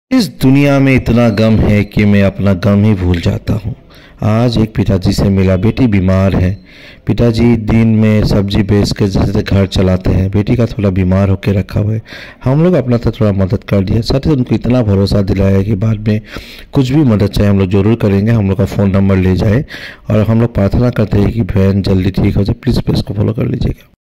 इस दुनिया में इतना गम है कि मैं अपना गम ही भूल जाता हूँ। आज एक पिताजी से मिला, बेटी बीमार है। पिताजी दिन में सब्जी बेच के जैसे घर चलाते हैं, बेटी का थोड़ा बीमार होकर रखा हुआ है। हम लोग अपना तो थोड़ा मदद कर दिया, साथ ही उनको इतना भरोसा दिलाया कि बाद में कुछ भी मदद चाहे हम लोग ज़रूर करेंगे। हम लोग का फ़ोन नंबर ले जाए और हम लोग प्रार्थना करते हैं कि बहन जल्दी ठीक हो जाए। प्लीज़ इसको फॉलो कर लीजिएगा।